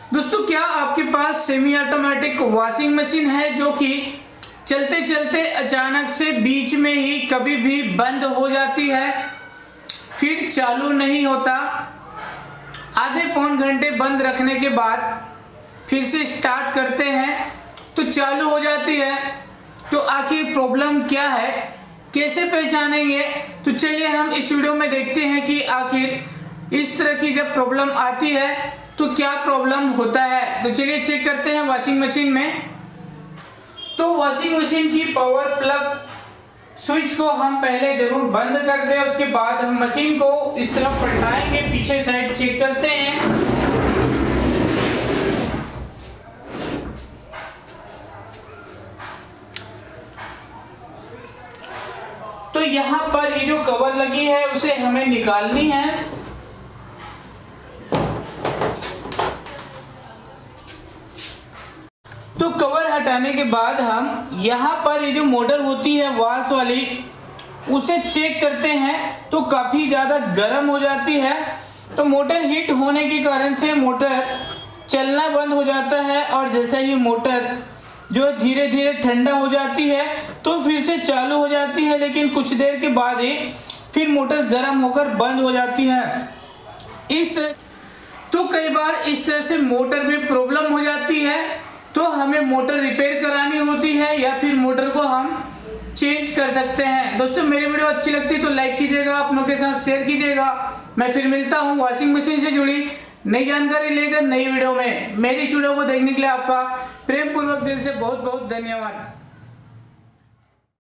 दोस्तों, क्या आपके पास सेमी ऑटोमेटिक वॉशिंग मशीन है जो कि चलते चलते अचानक से बीच में ही कभी भी बंद हो जाती है, फिर चालू नहीं होता, आधे पौन घंटे बंद रखने के बाद फिर से स्टार्ट करते हैं तो चालू हो जाती है। तो आखिर प्रॉब्लम क्या है, कैसे पहचानेंगे? तो चलिए हम इस वीडियो में देखते हैं कि आखिर इस तरह की जब प्रॉब्लम आती है तो क्या प्रॉब्लम होता है। तो चलिए चेक करते हैं वॉशिंग मशीन में। तो वॉशिंग मशीन की पावर प्लग स्विच को हम पहले जरूर बंद कर दें, उसके बाद हम मशीन को इस तरफ पलटाएंगे, पीछे साइड चेक करते हैं। तो यहाँ पर ये जो कवर लगी है उसे हमें निकालनी है। तो कवर हटाने के बाद हम यहाँ पर ये जो मोटर होती है वॉश वाली उसे चेक करते हैं तो काफ़ी ज़्यादा गर्म हो जाती है। तो मोटर हीट होने के कारण से मोटर चलना बंद हो जाता है और जैसे ही मोटर जो धीरे धीरे ठंडा हो जाती है तो फिर से चालू हो जाती है, लेकिन कुछ देर के बाद ही फिर मोटर गर्म होकर बंद हो जाती है। इस तरह तो कई बार इस तरह से मोटर में प्रॉब्लम हो जाती है तो हमें मोटर रिपेयर करानी होती है या फिर मोटर को हम चेंज कर सकते हैं। दोस्तों, मेरी वीडियो अच्छी लगती है तो लाइक कीजिएगा, अपनों के साथ शेयर कीजिएगा। मैं फिर मिलता हूं वॉशिंग मशीन से जुड़ी नई जानकारी लेकर नई वीडियो में। मेरी इस वीडियो को देखने के लिए आपका प्रेम पूर्वक दिल से बहुत बहुत धन्यवाद।